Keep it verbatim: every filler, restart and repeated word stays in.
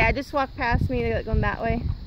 Yeah, just walk past me, going that way.